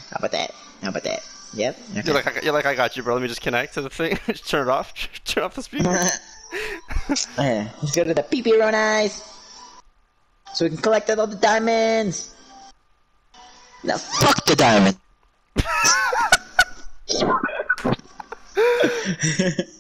How about that? How about that? Yep. You're like, I got you, bro. Let me just connect to the thing. Just turn it off. Turn off the speaker. Okay, let's go to the PP run eyes. So we can collect all the diamonds. Now fuck the diamond.